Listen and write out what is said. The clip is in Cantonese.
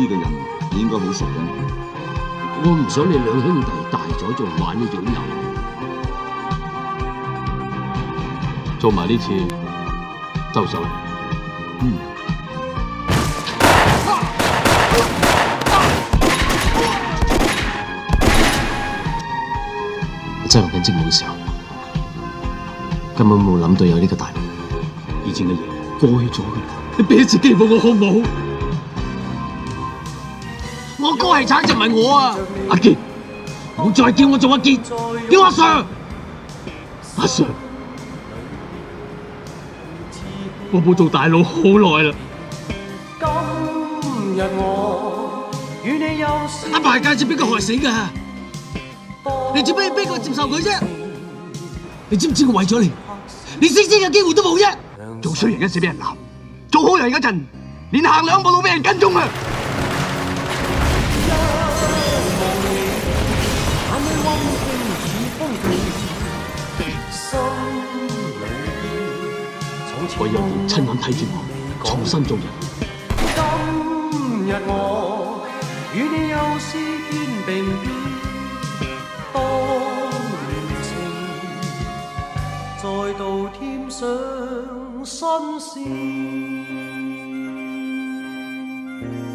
啲嘅人，你應該好熟嘅。 我唔想你兩兄弟大咗仲玩呢種遊。 做埋呢次收手。 執行緊職務嘅時候，根本冇諗到有呢個大幕。 以前嘅嘢過去咗嘅，你俾一次機會我好唔好？ 我哥係橙就唔係我啊！ 阿傑，唔好再叫我做阿傑，叫阿 Sir。阿 Sir， 我冇做大佬好耐啦。阿爸係介紹邊個害死㗎？你做咩俾佢接受佢啫？你知唔知我為咗你，連升職嘅機會都冇啫？做衰人嗰時俾人鬧，做好人嗰陣，連行兩步路俾人跟蹤啊！我有人親眼睇住我重新做人。今日我與你又是肩並肩，當年情再度添上新鮮。